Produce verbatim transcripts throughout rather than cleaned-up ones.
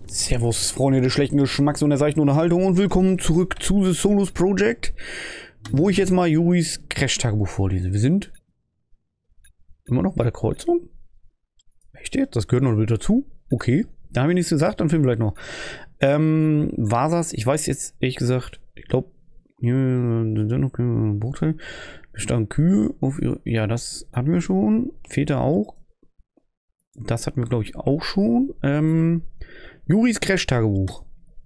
Servus, Freunde des schlechten Geschmacks und der seichten Unterhaltung und willkommen zurück zu The Solus Project, wo ich jetzt mal Juris Crash-Tagebuch vorlese. Wir sind immer noch bei der Kreuzung. Echt jetzt? Das gehört noch wieder dazu? Okay, da habe ich nichts gesagt, dann filmen wir vielleicht noch. Ähm, war das? Ich weiß jetzt ehrlich gesagt, ich glaube, hier bestanden Kühe auf ihre. Ja, das hatten wir schon. Väter auch. Das hatten wir, glaube ich, auch schon. Ähm, Juris Crash-Tagebuch.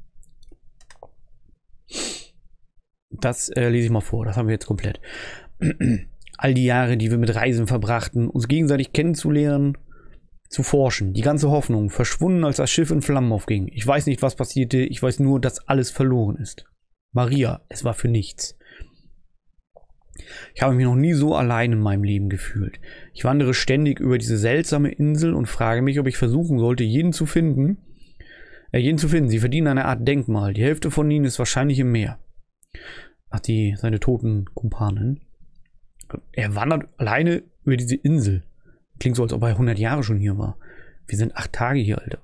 Das äh, lese ich mal vor. Das haben wir jetzt komplett. All die Jahre, die wir mit Reisen verbrachten, uns gegenseitig kennenzulernen, zu forschen. Die ganze Hoffnung verschwunden, als das Schiff in Flammen aufging. Ich weiß nicht, was passierte. Ich weiß nur, dass alles verloren ist. Maria, es war für nichts. Ich habe mich noch nie so allein in meinem Leben gefühlt. Ich wandere ständig über diese seltsame Insel und frage mich, ob ich versuchen sollte, jeden zu finden. Äh, jeden zu finden. Sie verdienen eine Art Denkmal. Die Hälfte von ihnen ist wahrscheinlich im Meer. Ach, die, seine toten Kumpanen. Er wandert alleine über diese Insel. Klingt so, als ob er hundert Jahre schon hier war. Wir sind acht Tage hier, Alter.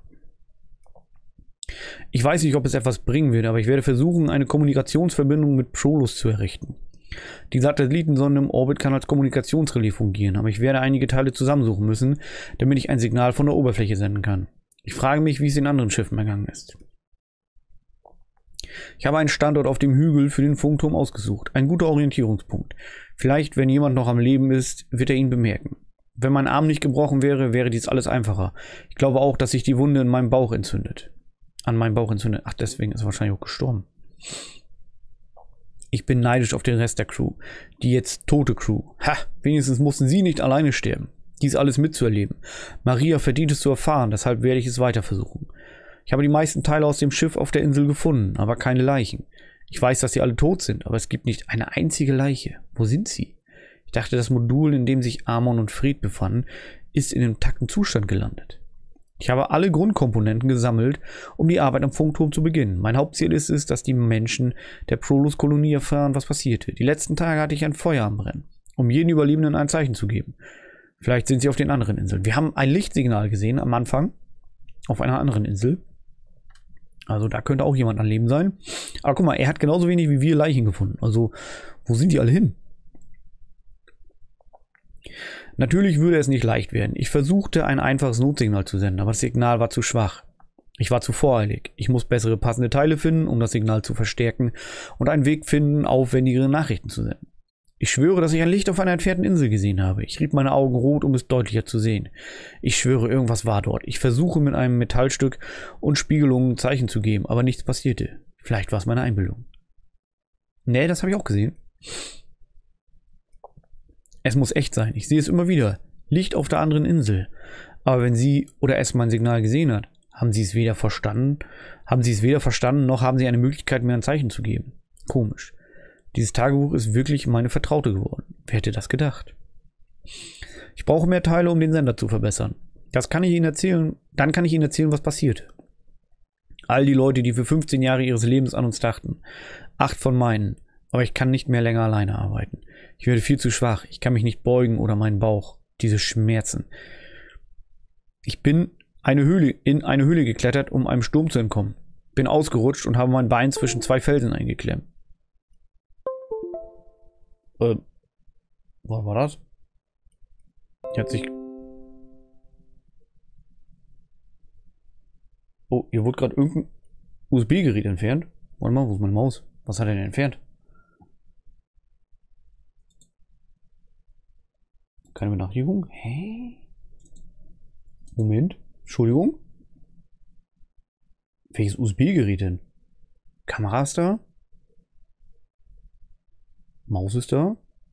Ich weiß nicht, ob es etwas bringen wird, aber ich werde versuchen, eine Kommunikationsverbindung mit Pscholus zu errichten. Die Satellitensonde im Orbit kann als Kommunikationsrelais fungieren, aber ich werde einige Teile zusammensuchen müssen, damit ich ein Signal von der Oberfläche senden kann. Ich frage mich, wie es in anderen Schiffen ergangen ist. Ich habe einen Standort auf dem Hügel für den Funkturm ausgesucht. Ein guter Orientierungspunkt. Vielleicht, wenn jemand noch am Leben ist, wird er ihn bemerken. Wenn mein Arm nicht gebrochen wäre, wäre dies alles einfacher. Ich glaube auch, dass sich die Wunde in meinem Bauch entzündet. An meinem Bauch entzündet. Ach, deswegen ist er wahrscheinlich auch gestorben. Ich bin neidisch auf den Rest der Crew. Die jetzt tote Crew. Ha, wenigstens mussten sie nicht alleine sterben. Dies alles mitzuerleben. Maria verdient es zu erfahren, deshalb werde ich es weiter versuchen. Ich habe die meisten Teile aus dem Schiff auf der Insel gefunden, aber keine Leichen. Ich weiß, dass sie alle tot sind, aber es gibt nicht eine einzige Leiche. Wo sind sie? Ich dachte, das Modul, in dem sich Amon und Fred befanden, ist in intaktem Zustand gelandet. Ich habe alle Grundkomponenten gesammelt, um die Arbeit am Funkturm zu beginnen. Mein Hauptziel ist es, dass die Menschen der Pscholus-Kolonie erfahren, was passierte. Die letzten Tage hatte ich ein Feuer am Brennen, um jeden Überlebenden ein Zeichen zu geben. Vielleicht sind sie auf den anderen Inseln. Wir haben ein Lichtsignal gesehen am Anfang auf einer anderen Insel. Also da könnte auch jemand am Leben sein. Aber guck mal, er hat genauso wenig wie wir Leichen gefunden. Also, wo sind die alle hin? Natürlich würde es nicht leicht werden. Ich versuchte, ein einfaches Notsignal zu senden, aber das Signal war zu schwach. Ich war zu voreilig. Ich muss bessere passende Teile finden, um das Signal zu verstärken und einen Weg finden, aufwendigere Nachrichten zu senden. Ich schwöre, dass ich ein Licht auf einer entfernten Insel gesehen habe. Ich rieb meine Augen rot, um es deutlicher zu sehen. Ich schwöre, irgendwas war dort. Ich versuche mit einem Metallstück und Spiegelungen Zeichen zu geben, aber nichts passierte. Vielleicht war es meine Einbildung. Nee, das habe ich auch gesehen. Es muss echt sein. Ich sehe es immer wieder. Licht auf der anderen Insel. Aber wenn sie oder es mein Signal gesehen hat, haben sie es weder verstanden, haben sie es weder verstanden, noch haben sie eine Möglichkeit, mir ein Zeichen zu geben. Komisch. Dieses Tagebuch ist wirklich meine Vertraute geworden. Wer hätte das gedacht? Ich brauche mehr Teile, um den Sender zu verbessern. Das kann ich Ihnen erzählen. Dann kann ich Ihnen erzählen, was passierte. All die Leute, die für fünfzehn Jahre ihres Lebens an uns dachten. Acht von meinen. Aber ich kann nicht mehr länger alleine arbeiten. Ich werde viel zu schwach. Ich kann mich nicht beugen oder meinen Bauch. Diese Schmerzen. Ich bin eine Höhle, in eine Höhle geklettert, um einem Sturm zu entkommen. Bin ausgerutscht und habe mein Bein zwischen zwei Felsen eingeklemmt. Äh, was war das? Die hat sich... Oh, hier wurde gerade irgendein U S B-Gerät entfernt. Warte mal, wo ist meine Maus? Was hat er denn entfernt? Keine Benachrichtigung? Hä? Moment. Entschuldigung. Welches U S B-Gerät denn? Kamera ist da? Maus ist da?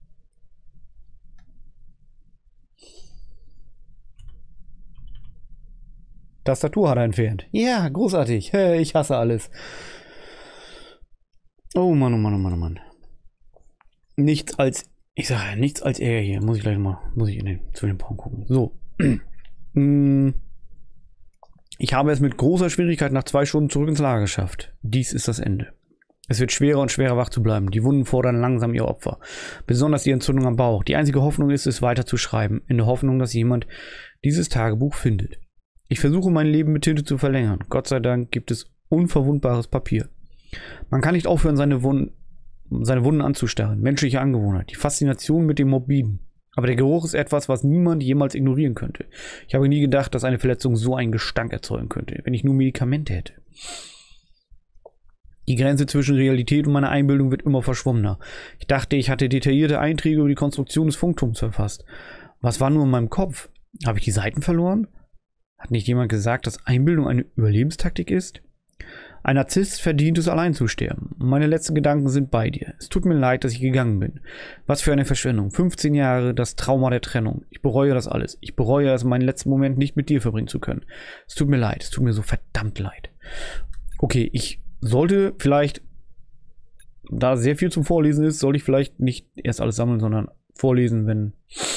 Tastatur hat er entfernt. Ja, großartig. Ich hasse alles. Oh Mann, oh Mann, oh Mann, oh Mann. Nichts als... Ich sage ja, nichts als er hier. Muss ich gleich mal, muss ich in den, zu den Pausen gucken. So. Ich habe es mit großer Schwierigkeit nach zwei Stunden zurück ins Lager geschafft. Dies ist das Ende. Es wird schwerer und schwerer wach zu bleiben. Die Wunden fordern langsam ihr Opfer. Besonders die Entzündung am Bauch. Die einzige Hoffnung ist es, weiter zu schreiben. In der Hoffnung, dass jemand dieses Tagebuch findet. Ich versuche mein Leben mit Tinte zu verlängern. Gott sei Dank gibt es unverwundbares Papier. Man kann nicht aufhören, seine Wunden, seine Wunden anzustarren. Menschliche Angewohnheit. Die Faszination mit dem Morbiden. Aber der Geruch ist etwas, was niemand jemals ignorieren könnte. Ich habe nie gedacht, dass eine Verletzung so einen Gestank erzeugen könnte, wenn ich nur Medikamente hätte. Die Grenze zwischen Realität und meiner Einbildung wird immer verschwommener. Ich dachte, ich hatte detaillierte Einträge über die Konstruktion des Funkturms verfasst. Was war nur in meinem Kopf? Habe ich die Seiten verloren? Hat nicht jemand gesagt, dass Einbildung eine Überlebenstaktik ist? Ein Narzisst verdient es, allein zu sterben. Meine letzten Gedanken sind bei dir. Es tut mir leid, dass ich gegangen bin. Was für eine Verschwendung. fünfzehn Jahre, das Trauma der Trennung. Ich bereue das alles. Ich bereue es, meinen letzten Moment nicht mit dir verbringen zu können. Es tut mir leid. Es tut mir so verdammt leid. Okay, ich sollte vielleicht, da sehr viel zum Vorlesen ist, sollte ich vielleicht nicht erst alles sammeln, sondern vorlesen, wenn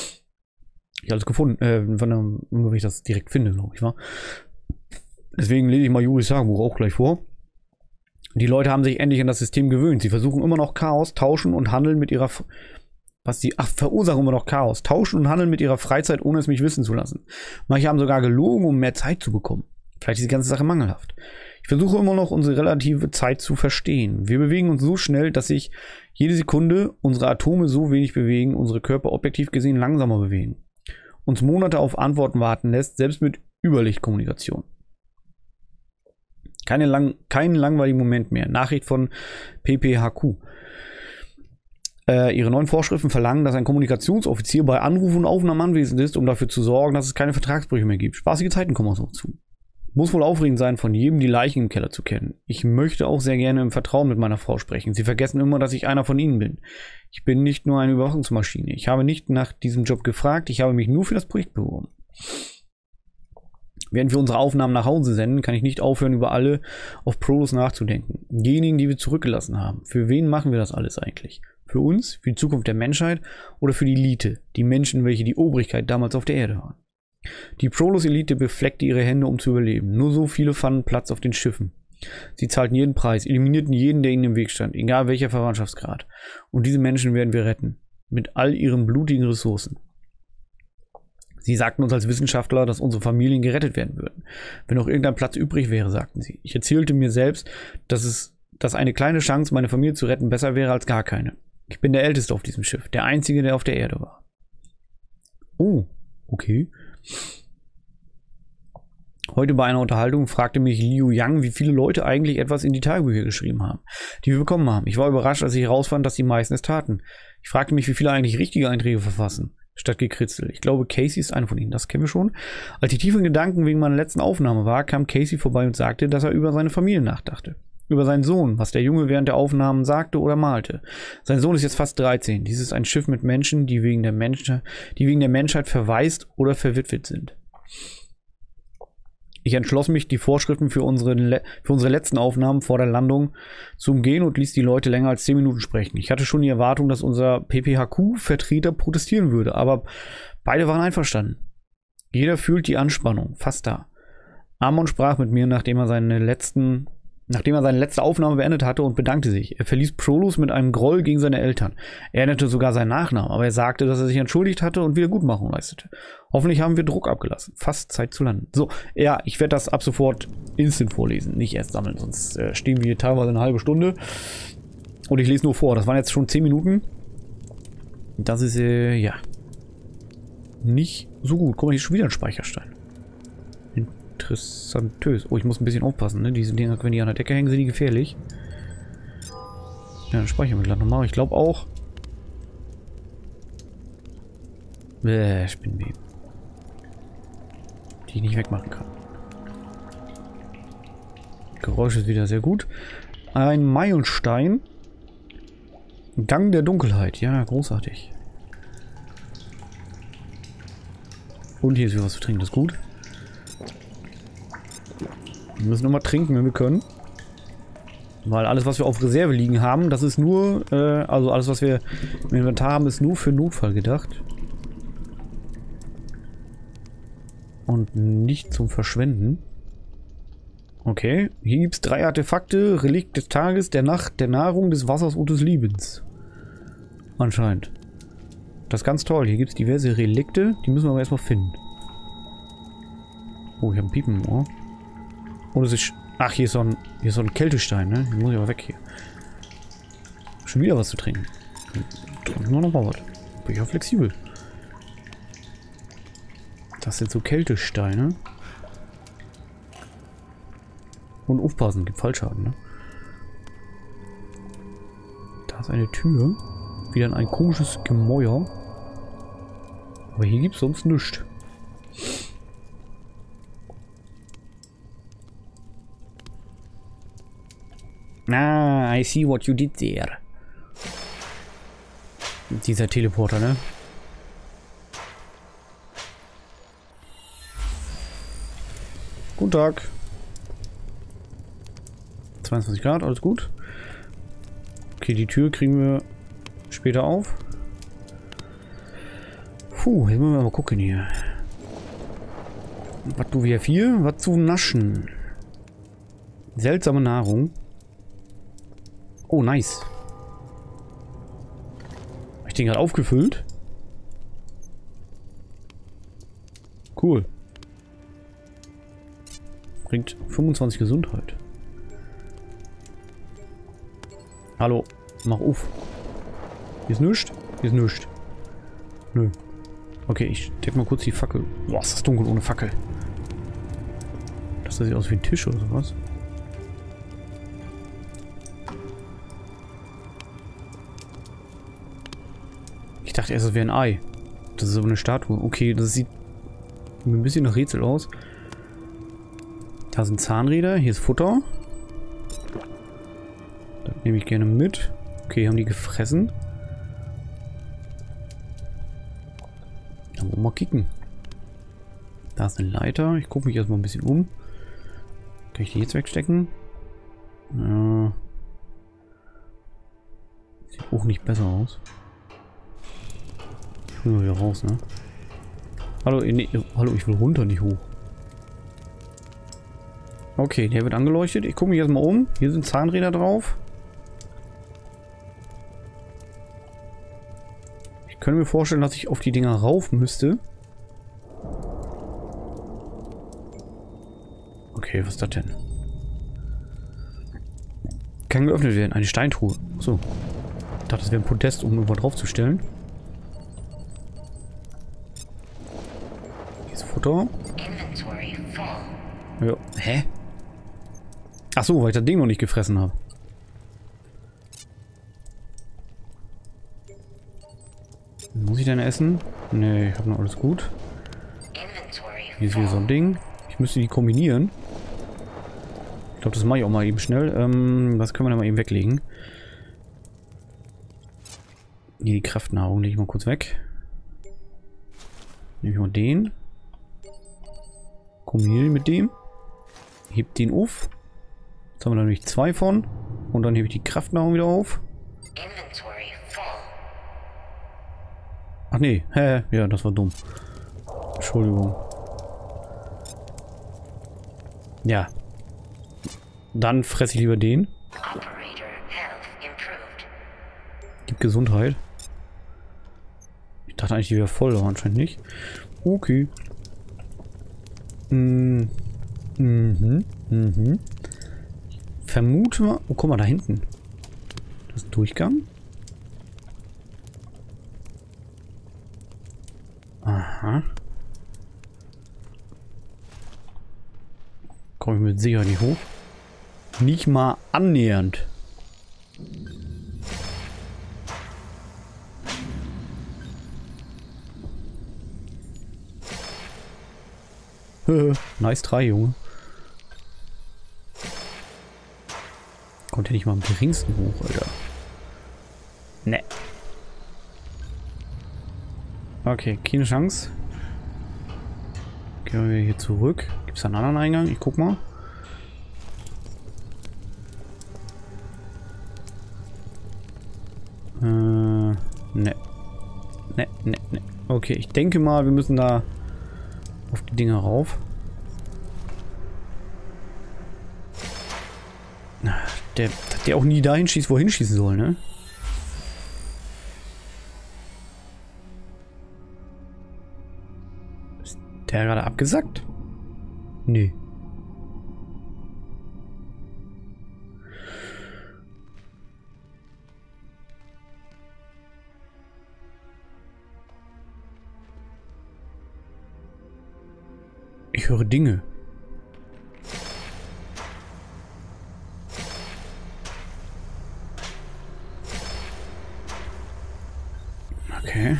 ich alles gefunden, äh, wenn, wenn ich das direkt finde, glaube ich, wa? Deswegen lese ich mal Juris Tagebuch auch gleich vor. Die Leute haben sich endlich an das System gewöhnt. Sie versuchen immer noch Chaos, tauschen und handeln mit ihrer, was sie, ach, verursachen immer noch Chaos, tauschen und handeln mit ihrer Freizeit, ohne es mich wissen zu lassen. Manche haben sogar gelogen, um mehr Zeit zu bekommen. Vielleicht ist die ganze Sache mangelhaft. Ich versuche immer noch, unsere relative Zeit zu verstehen. Wir bewegen uns so schnell, dass sich jede Sekunde unsere Atome so wenig bewegen, unsere Körper objektiv gesehen langsamer bewegen. Uns Monate auf Antworten warten lässt, selbst mit Überlichtkommunikation. Keine lang, kein langweiliger Moment mehr. Nachricht von P P H Q. Äh, ihre neuen Vorschriften verlangen, dass ein Kommunikationsoffizier bei Anruf und Aufnahmen anwesend ist, um dafür zu sorgen, dass es keine Vertragsbrüche mehr gibt. Spaßige Zeiten kommen auch noch zu. Muss wohl aufregend sein, von jedem die Leichen im Keller zu kennen. Ich möchte auch sehr gerne im Vertrauen mit meiner Frau sprechen. Sie vergessen immer, dass ich einer von ihnen bin. Ich bin nicht nur eine Überwachungsmaschine. Ich habe nicht nach diesem Job gefragt. Ich habe mich nur für das Projekt beworben. Während wir unsere Aufnahmen nach Hause senden, kann ich nicht aufhören, über alle auf Prolus nachzudenken. Diejenigen, die wir zurückgelassen haben. Für wen machen wir das alles eigentlich? Für uns? Für die Zukunft der Menschheit? Oder für die Elite? Die Menschen, welche die Obrigkeit damals auf der Erde waren? Die Prolus-Elite befleckte ihre Hände, um zu überleben. Nur so viele fanden Platz auf den Schiffen. Sie zahlten jeden Preis, eliminierten jeden, der ihnen im Weg stand, egal welcher Verwandtschaftsgrad. Und diese Menschen werden wir retten. Mit all ihren blutigen Ressourcen. Sie sagten uns als Wissenschaftler, dass unsere Familien gerettet werden würden. Wenn noch irgendein Platz übrig wäre, sagten sie. Ich erzählte mir selbst, dass es, dass eine kleine Chance, meine Familie zu retten, besser wäre als gar keine. Ich bin der Älteste auf diesem Schiff, der Einzige, der auf der Erde war. Oh, okay. Heute bei einer Unterhaltung fragte mich Liu Yang, wie viele Leute eigentlich etwas in die Tagebücher geschrieben haben, die wir bekommen haben. Ich war überrascht, als ich herausfand, dass die meisten es taten. Ich fragte mich, wie viele eigentlich richtige Einträge verfassen, statt gekritzelt. Ich glaube, Casey ist einer von ihnen, das kennen wir schon. Als ich tief in Gedanken wegen meiner letzten Aufnahme war, kam Casey vorbei und sagte, dass er über seine Familie nachdachte. Über seinen Sohn, was der Junge während der Aufnahmen sagte oder malte. Sein Sohn ist jetzt fast dreizehn. Dies ist ein Schiff mit Menschen, die wegen der, Mensch die wegen der Menschheit verwaist oder verwitwet sind. Ich entschloss mich, die Vorschriften für unsere, für unsere letzten Aufnahmen vor der Landung zu umgehen und ließ die Leute länger als zehn Minuten sprechen. Ich hatte schon die Erwartung, dass unser P P H Q-Vertreter protestieren würde, aber beide waren einverstanden. Jeder fühlt die Anspannung, fast da. Amon sprach mit mir, nachdem er seine letzten... Nachdem er seine letzte Aufnahme beendet hatte und bedankte sich. Er verließ Prolus mit einem Groll gegen seine Eltern. Er nannte sogar seinen Nachnamen, aber er sagte, dass er sich entschuldigt hatte und Wiedergutmachung leistete. Hoffentlich haben wir Druck abgelassen. Fast Zeit zu landen. So, ja, ich werde das ab sofort instant vorlesen, nicht erst sammeln, sonst äh, stehen wir hier teilweise eine halbe Stunde. Und ich lese nur vor. Das waren jetzt schon zehn Minuten. Das ist, äh, ja, nicht so gut. Guck mal, hier ist schon wieder ein Speicherstein. Interessantös. Oh, ich muss ein bisschen aufpassen, ne? Diese Dinger, wenn die an der Decke hängen, sind die gefährlich. Ja, dann speichern wir gleich nochmal. Ich glaube auch. Bäh, Spinnweben. Die ich nicht wegmachen kann. Geräusch ist wieder sehr gut. Ein Meilenstein. Gang der Dunkelheit. Ja, großartig. Und hier ist wieder was zu trinken. Das ist gut. Wir müssen nochmal trinken, wenn wir können. Weil alles, was wir auf Reserve liegen haben, das ist nur, äh, also alles, was wir im Inventar haben, ist nur für Notfall gedacht. Und nicht zum Verschwenden. Okay, hier gibt es drei Artefakte. Relikt des Tages, der Nacht, der Nahrung, des Wassers und des Lebens. Anscheinend. Das ist ganz toll. Hier gibt es diverse Relikte. Die müssen wir aber erstmal finden. Oh, ich habe ein Piepen im Ohr. Oh, das ist... Ach, hier ist so ein, hier ist so ein Kältestein, ne? Den muss ich aber weg hier. Schon wieder was zu trinken. Trinken wir noch mal was. Bin ich auch flexibel. Das sind so Kältesteine. Und aufpassen, gibt Fallschaden, ne? Da ist eine Tür. Wieder in ein komisches Gemäuer. Aber hier gibt es sonst nichts. Ah, I see what you did there. Dieser Teleporter, ne? Guten Tag. zweiundzwanzig Grad, alles gut. Okay, die Tür kriegen wir später auf. Puh, jetzt müssen wir mal gucken hier. Was du wir vier? Was zu naschen? Seltsame Nahrung. Oh, nice. Habe ich den gerade aufgefüllt? Cool. Bringt fünfundzwanzig Gesundheit. Hallo, mach auf. Hier ist nichts? Hier ist nichts. Nö. Okay, ich steck mal kurz die Fackel. Boah, ist das dunkel ohne Fackel. Das sieht aus wie ein Tisch oder sowas. Ich dachte erst, es wäre ein Ei. Das ist aber eine Statue. Okay, das sieht ein bisschen nach Rätsel aus. Da sind Zahnräder. Hier ist Futter. Das nehme ich gerne mit. Okay, haben die gefressen. Dann wollen wir mal kicken. Da ist eine Leiter. Ich gucke mich erstmal ein bisschen um. Kann ich die jetzt wegstecken? Ja. Sieht auch nicht besser aus. Ich will mal wieder raus, ne? Hallo, nee, hallo, ich will runter, nicht hoch. Okay, der wird angeleuchtet. Ich gucke mich erstmal um. Hier sind Zahnräder drauf. Ich könnte mir vorstellen, dass ich auf die Dinger rauf müsste. Okay, was ist das denn? Kann geöffnet werden. Eine Steintruhe. So. Ich dachte, das wäre ein Podest, um irgendwo drauf zu stellen. Hier ist Futter. Ja. Hä? Ach so, weil ich das Ding noch nicht gefressen habe. Muss ich denn essen? Nee, ich habe noch alles gut. Hier ist wieder so ein Ding. Ich müsste die kombinieren. Ich glaube, das mache ich auch mal eben schnell. Ähm, das können wir dann mal eben weglegen. Hier die Kraftnahrung lege ich mal kurz weg. Nehme ich mal den. Kombiniere den mit dem. Heb den auf. Jetzt haben wir da nämlich zwei von. Und dann hebe ich die Kraftnahrung wieder auf. Ach nee, hä? Ja, das war dumm. Entschuldigung. Ja. Dann fresse ich lieber den. Gibt Gesundheit. Ich dachte eigentlich, die wäre voll, aber anscheinend nicht. Okay. Mhm. Mhm. Mhm. Vermute mal. Oh, guck mal, da hinten. Das ist ein Durchgang. Aha. Komme ich mit Sicherheit nicht hoch. Nicht mal annähernd. Nice try, Junge. Kommt ja nicht mal am geringsten hoch, Alter. Ne. Okay, keine Chance. Gehen wir hier zurück. Gibt es einen anderen Eingang? Ich guck mal. Äh, ne. Ne, ne, ne. Okay, ich denke mal, wir müssen da auf die Dinger rauf. Der, dass der auch nie dahin schießt, wohin schießen soll, ne? Ist der gerade abgesackt? Nee. Ich höre Dinge. Okay.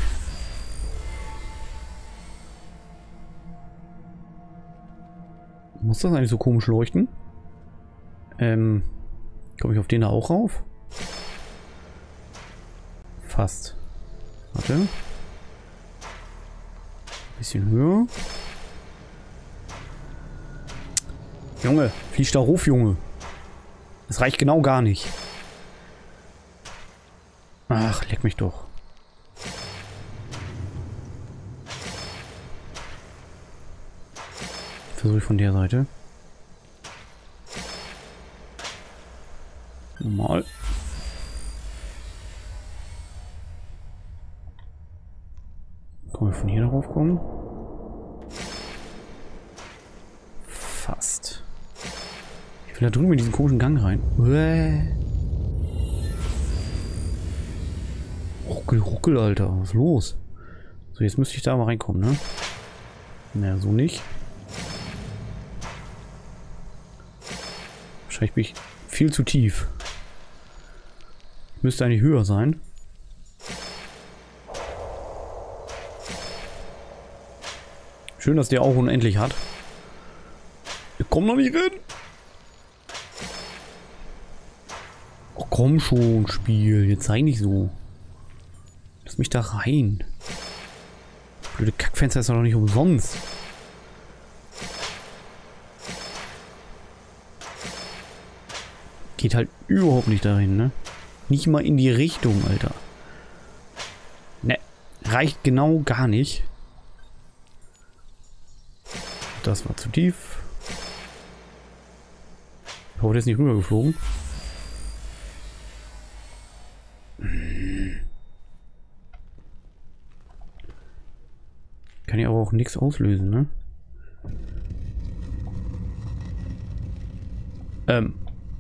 Muss das eigentlich so komisch leuchten? Ähm, komme ich auf den da auch rauf? Fast. Warte. Bisschen höher. Junge, fliegt da rauf, Junge. Das reicht genau gar nicht. Ach, leck mich doch. Versuche ich von der Seite. Normal. Können wir von hier darauf kommen? Fast. Ich will da drüben in diesen komischen Gang rein. Uäh. Ruckel, ruckel, Alter. Was ist los? So, jetzt müsste ich da mal reinkommen, ne? Naja, so nicht. Wahrscheinlich bin ich viel zu tief. Müsste eigentlich höher sein. Schön, dass der auch unendlich hat. Ich komm noch nicht rein. Oh, komm schon, Spiel. Jetzt sei nicht so. Lass mich da rein. Blöde Kackfenster ist doch noch nicht umsonst. Geht halt überhaupt nicht dahin, ne? Nicht mal in die Richtung, Alter. Ne, reicht genau gar nicht. Das war zu tief. Ich hoffe, der ist nicht rübergeflogen. Kann ja aber auch nichts auslösen, ne? Ähm.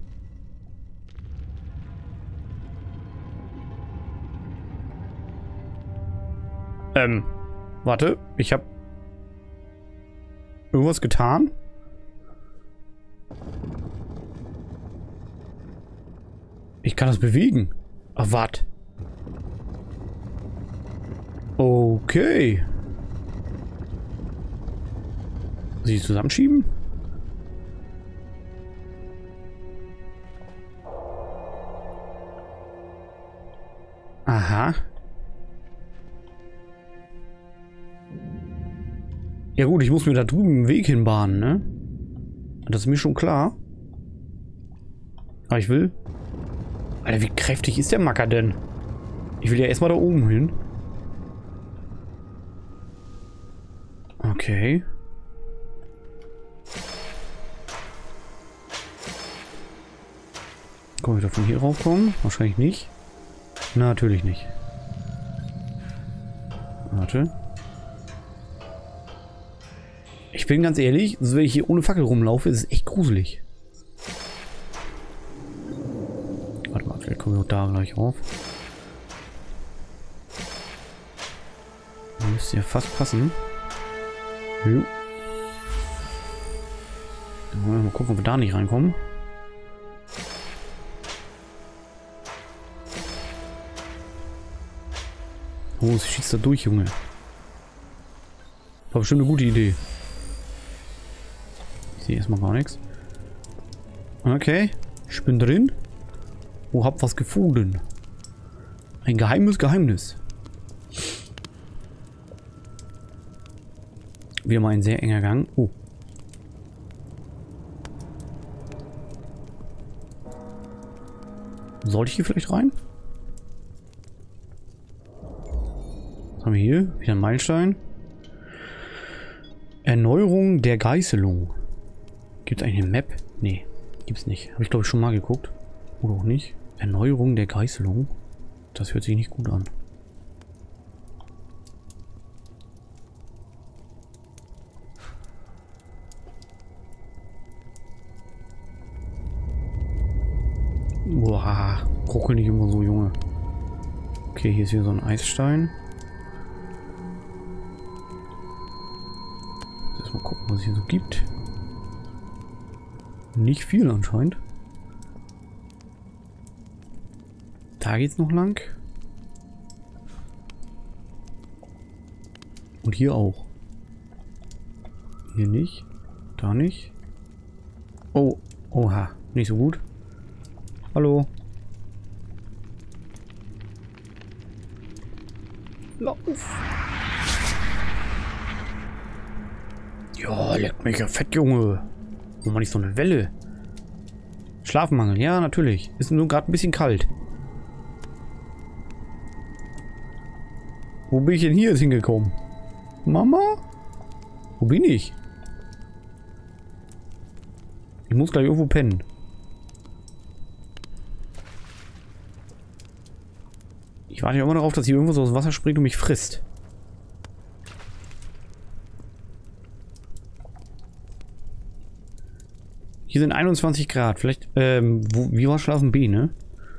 Ähm. Warte, ich hab irgendwas getan? Ich kann das bewegen. Ach, warte. Okay. Sie zusammenschieben? Aha. Ja gut, ich muss mir da drüben einen Weg hinbahnen, ne? Das ist mir schon klar. Aber ich will... Alter, wie kräftig ist der Macker denn? Ich will ja erstmal da oben hin. Okay. Kann ich da von hier raufkommen? Wahrscheinlich nicht. Na, natürlich nicht. Warte. Ich bin ganz ehrlich, wenn ich hier ohne Fackel rumlaufe, ist es echt gruselig. Warte mal, vielleicht kommen wir auch da gleich rauf. Müsste ja fast passen. Jo. Mal gucken, ob wir da nicht reinkommen. Oh, sie schießt da durch, Junge. War bestimmt eine gute Idee. Ich sehe erstmal gar nichts. Okay, ich bin drin. Oh, hab was gefunden. Ein geheimes Geheimnis. Wieder mal ein sehr enger Gang. Oh. Sollte ich hier vielleicht rein? Was haben wir hier? Wieder ein Meilenstein. Erneuerung der Geißelung. Gibt es eigentlich eine Map? Nee, gibt's nicht. Habe ich glaube ich schon mal geguckt. Oder auch nicht. Erneuerung der Geißelung. Das hört sich nicht gut an. Boah, ruckel nicht immer so, Junge. Okay, hier ist hier so ein Eisstein. Jetzt mal gucken, was es hier so gibt. Nicht viel anscheinend. Da geht's noch lang. Und hier auch. Hier nicht. Da nicht. Oh, oha, nicht so gut. Hallo. Lauf. Ja, leck mich ja fett, Junge. Warum mal nicht so eine Welle? Schlafmangel, ja, natürlich. Ist nur gerade ein bisschen kalt. Wo bin ich denn hier jetzt hingekommen? Mama? Wo bin ich? Ich muss gleich irgendwo pennen. Ich warte ja immer darauf, dass hier irgendwas aus dem Wasser springt und mich frisst. Hier sind einundzwanzig Grad. Vielleicht, ähm, wo, wie war Schlafen B, ne?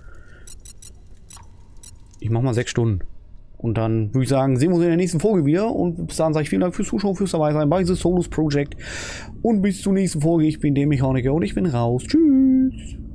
Ich mach mal sechs Stunden. Und dann würde ich sagen, sehen wir uns in der nächsten Folge wieder. Und bis dahin sage ich vielen Dank fürs Zuschauen, fürs dabei sein bei The Solus Project. Und bis zur nächsten Folge. Ich bin der Mechaniker und ich bin raus. Tschüss.